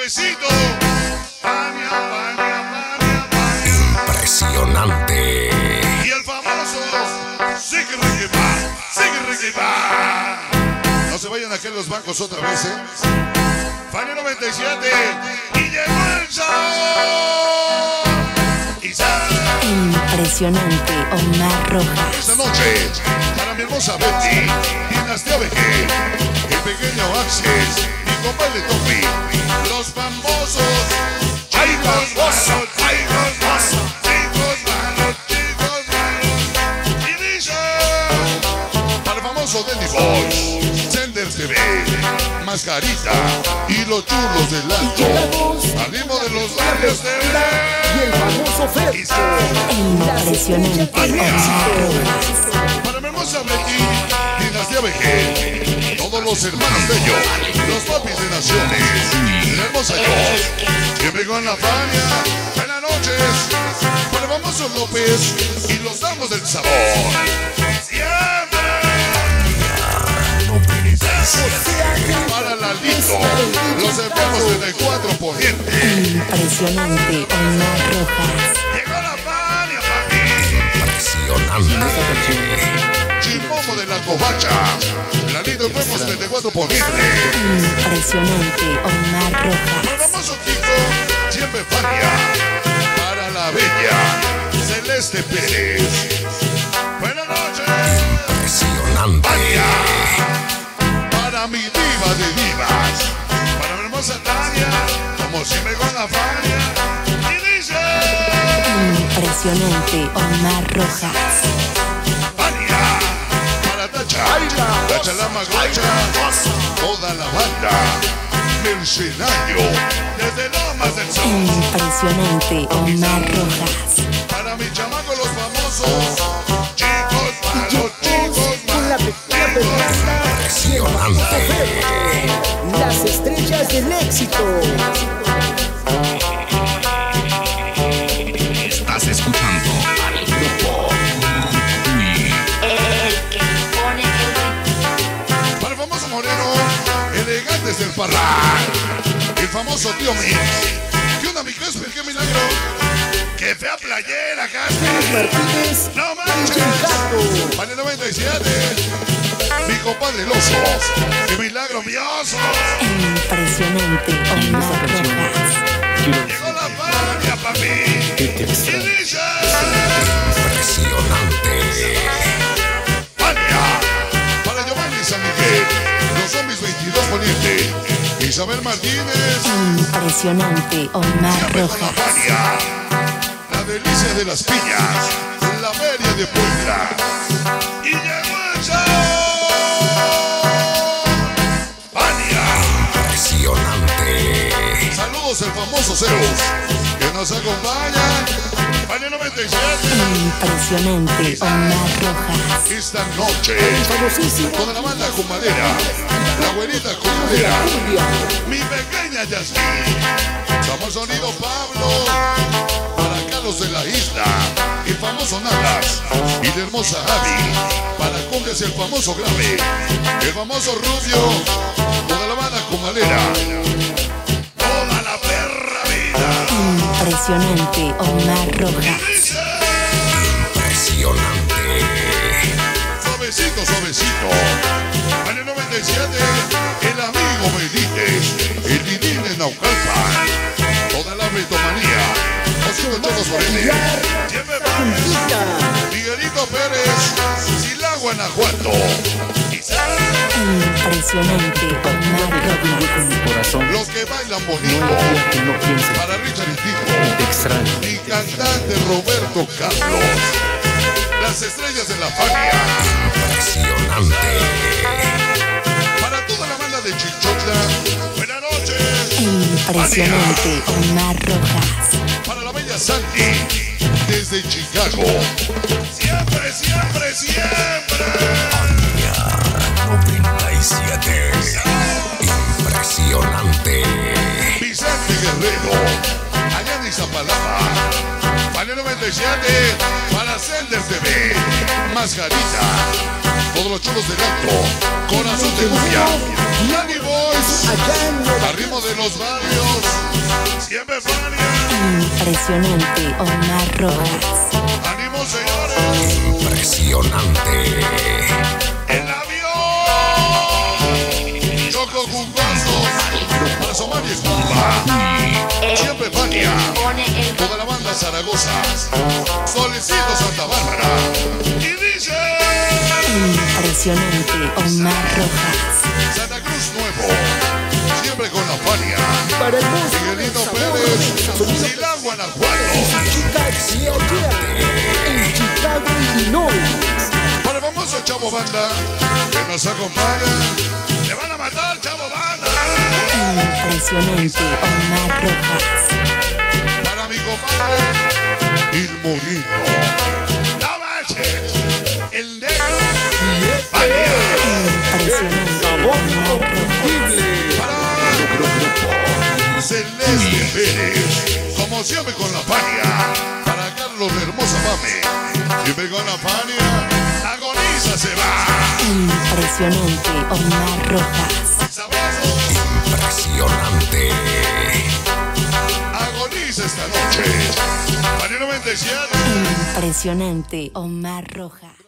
Suavecito. Fania, Fania, Fania, Fania. Impresionante. Y el famoso Sigue Requepa. No se vayan aquí a los bancos otra vez, Fania 97. Y llegó el sabor. Y Impresionante, Omar Rojas. esta noche, para mi hermosa Betty, Dinastía BG, el pequeño Axel, mi compadre Tommy, los famosos. ¡Ay, famosos! ¡Ay, famosos! ¡Chicos malos! ¡Chicos malos! Y dice, para el famoso Denny Boys, Sender TV, Mascarita y los churros del alto. Salimos de los barrios TV. Y el famoso Fer. Impresionante, Omar Rojas. Para mi hermosa Betty, Dinastía BG, todos los hermanos de ellos, los papis de naciones, la hermosa yo, siempre con la Fania. Buenas noches, para el famoso López y los damos del sabor. Siempre. Para Lalito, los enfermos 34 Poniente. Impresionante, Omar Rojas. Llegó la Fania, papi. Impresionante. Chimomo de la Covacha. Lalito, enfermos 34 Poniente. Impresionante, Omar Para el Rojas. famoso Kiko, siempre Fania. Para la bella Celeste Pérez. Buenas noches. Impresionante. Fania. Para mi diva de divas. Para mi hermosa Tania. Como siempre con la Fania. Y dice, Impresionante, Omar Rojas. Fania. Para Tacha. Tacha la Magocha. Toda la banda. Mercenario. Desde Lomas del Sur. Impresionante, Omar Rojas. Para mi chamaco los famosos. Chicos malos, chicos Con la malos. pequeña Fernanda y el famoso Fer. Las estrellas del éxito. Estás escuchando al grupo Uy. Para el famoso Moreno, elegantes del Parral. El famoso tío Mix. ¿Qué onda, mi Casper? ¿Qué milagro? ¡Qué fea playera, Casper! Martínez ¡No y manches! Chicago. Para el 97, mi compadre el oso. ¡Qué milagro, mi oso! Impresionante, Omar Rojas. Llegó la Fania, papi. Y dice, Impresionante. Fania. Para Giovanni San Miguel, los zombies 22 Poniente. Isabel Martínez. Impresionante, Omar Siempre con la Rojas. Fania. La delicia de las piñas. La feria de Puebla. Y llegó el show. Fania. Impresionante. Saludos el famoso Zeus, que nos acompaña. Fania 97. Impresionante, Omar Rojas. Esta noche, Famosísimo. con la banda Cumadera, la abuelita Cumadera, Cumbia. mi pequeña Yasmin, somos sonido Pablo, para Carlos de la Isla, el famoso Nalas, y la hermosa Abby, para Cumbias el famoso Grave, el famoso Rubio, toda la banda Cumadera, toda la perra vida. Impresionante, Omar Rojas. Impresionante. Suavecito, suavecito. Año 97, el amigo Benítez, el Didín en Naucalpan, toda la bretomanía, Osito Choco Sorete, siempre Juntita. Miguelito Pérez, Silá, Guanajuato, Impresionante, Omar Rojas. Corazón. los que bailan No hay bonito, día que no piense. para Richard y Te Tito, extraño. mi cantante Roberto Carlos, las estrellas de la Fania, Impresionante. para toda la banda de Chichotla, buenas noches. Impresionante, Omar Rojas. Para la bella Sandy, desde Chicago. Siempre, siempre, siempre. 97. Impresionante. Vicente Guerrero, allá en Izapalapa. Panel 97, para Sender TV. Mascarita, todos los chulos del alto. Corazón de cumbia. Danny Boys, Allá en Nueva al ritmo ritmo de los barrios. Siempre Fania. Impresionante, Omar Rojas. ¡Ánimo, señores! Impresionante. ¡El avión! Choco Juncoso. Para Somalia es Cuba. Siempre Fania. Toda la banda Zaragoza. Solecito Santa Bárbara. Y dice... Impresionante, Omar Rojas. Santa Cruz Nuevo. Siempre con la Fania. Para el músico Miguelito del Pérez. sabor, Silán, Guanajuato. Chicago, en Chicago, Illinois. Para el famoso Chavo Banda, que nos acompaña. ¡Le van a matar, Chavo Banda! Impresionante, Omar Rojas. Para mi compadre, El Morino. ¡No manches! ¡El negro! ¡Fania! Impresionante, Omar Rojas. Para Celeste Pérez. Como siempre con la Fania. Para Carlos de Hermosa Mame. Siempre con la Fania. Agoniza se va. Impresionante, Omar Rojas. Sabroso. Impresionante. Agoniza esta noche. Fania 97. Impresionante, Omar Rojas.